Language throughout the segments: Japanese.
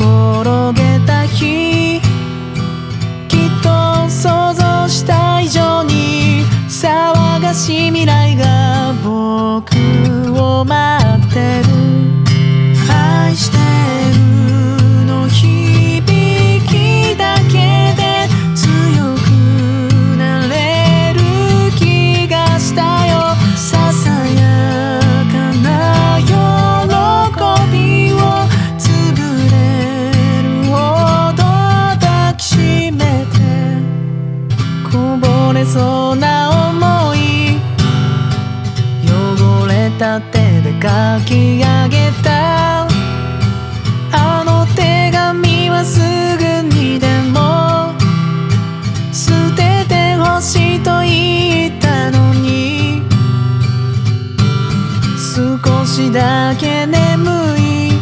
転げた日、きっと想像した以上に騒がしい未来が僕を待ってる。愛してるの響きだけで強くなれる気がしたよ。ささやかな喜びをつぶれるほど抱きしめて、こぼれそうな想い、汚れた手で書き上げたあの手紙はすぐにでも捨ててほしいと言ったのに、少しだけ眠い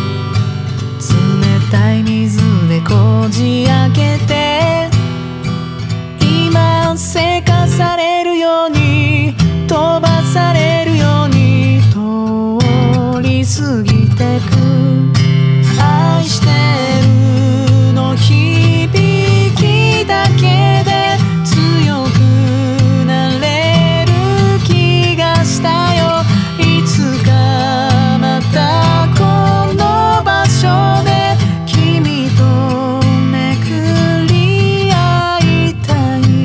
冷たい水でこじ開けて、今せかされるように飛ばされるように通り過ぎてく。愛してるの響きだけで強くなれる気がしたよ。いつかまたこの場所で君とめくり合いたい。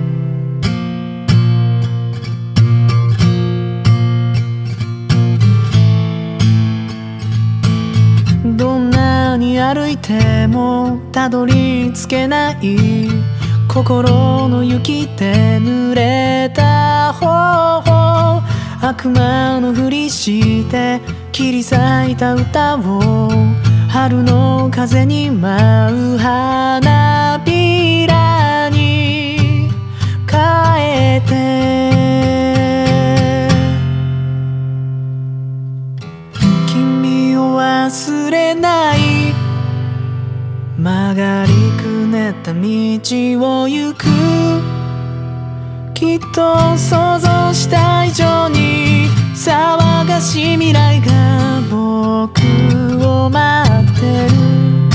どんなに歩いてもたどり着けない心の雪で濡れた頬、悪魔のふりして切り裂いた歌を春の風に舞う花びらに変えて、君を忘れない曲がりくねった道を行く、きっと想像した以上に騒がしい未来が僕を待ってる。